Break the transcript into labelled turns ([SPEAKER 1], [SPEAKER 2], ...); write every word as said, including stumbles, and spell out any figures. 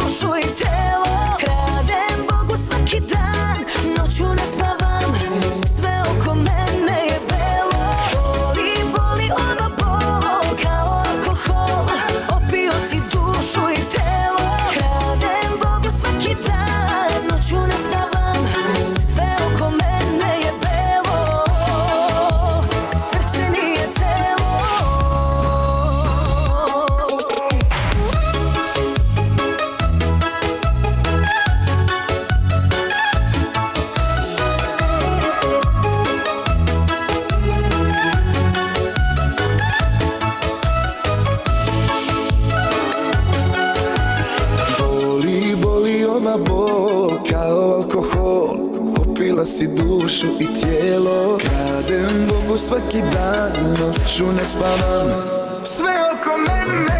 [SPEAKER 1] dušu i telo. Kradem Bogu svaki dan, noću ne spavam, sve oko mene je belo. Boli, boli ova bol, kao alkohol, opio si dušu i telo. Kradem Bogu svaki dan, noću ne spavam, sve oko mene je belo. Srce nije celo.
[SPEAKER 2] Boli, boli ova bol, kao alkohol, opila si dušu i tijelo. Kradem Bogu svaki dan, noću ne spavam, sve oko mene